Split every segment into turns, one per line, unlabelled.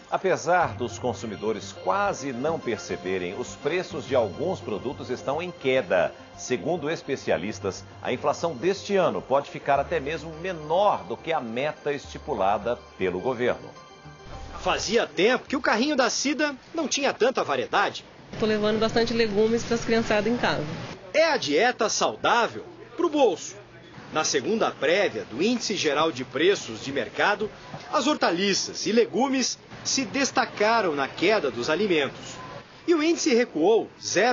Apesar dos consumidores quase não perceberem, os preços de alguns produtos estão em queda. Segundo especialistas, a inflação deste ano pode ficar até mesmo menor do que a meta estipulada pelo governo.
Fazia tempo que o carrinho da Cida não tinha tanta variedade.
Estou levando bastante legumes para as criançadas em casa.
É a dieta saudável para o bolso. Na segunda prévia do Índice Geral de Preços de Mercado, as hortaliças e legumes se destacaram na queda dos alimentos. E o índice recuou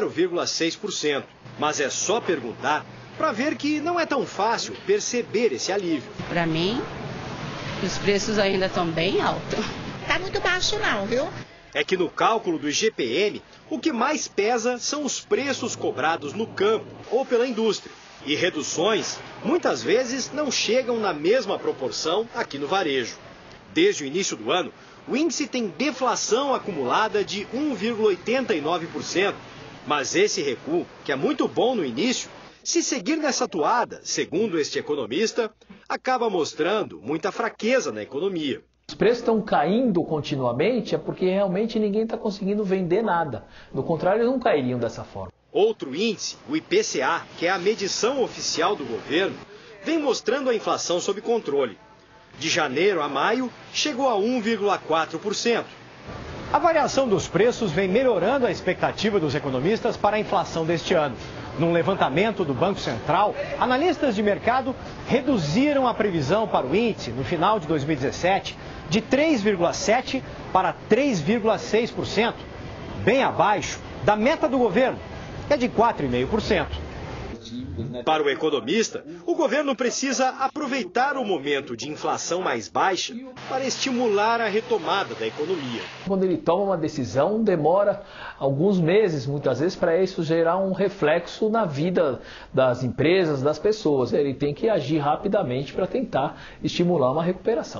0,6%. Mas é só perguntar para ver que não é tão fácil perceber esse alívio.
Para mim, os preços ainda estão bem altos.
Tá muito baixo não, viu?
É que no cálculo do IGPM, o que mais pesa são os preços cobrados no campo ou pela indústria. E reduções, muitas vezes, não chegam na mesma proporção aqui no varejo. Desde o início do ano, o índice tem deflação acumulada de 1,89%. Mas esse recuo, que é muito bom no início, se seguir nessa toada, segundo este economista, acaba mostrando muita fraqueza na economia.
Os preços estão caindo continuamente é porque realmente ninguém está conseguindo vender nada. Do contrário, eles não cairiam dessa forma.
Outro índice, o IPCA, que é a medição oficial do governo, vem mostrando a inflação sob controle. De janeiro a maio, chegou a 1,4%. A variação dos preços vem melhorando a expectativa dos economistas para a inflação deste ano. Num levantamento do Banco Central, analistas de mercado reduziram a previsão para o índice no final de 2017 de 3,7% para 3,6%, bem abaixo da meta do governo, que é de 4,5%. Para o economista, o governo precisa aproveitar o momento de inflação mais baixa para estimular a retomada da economia.
Quando ele toma uma decisão, demora alguns meses, muitas vezes, para isso gerar um reflexo na vida das empresas, das pessoas. Ele tem que agir rapidamente para tentar estimular uma recuperação.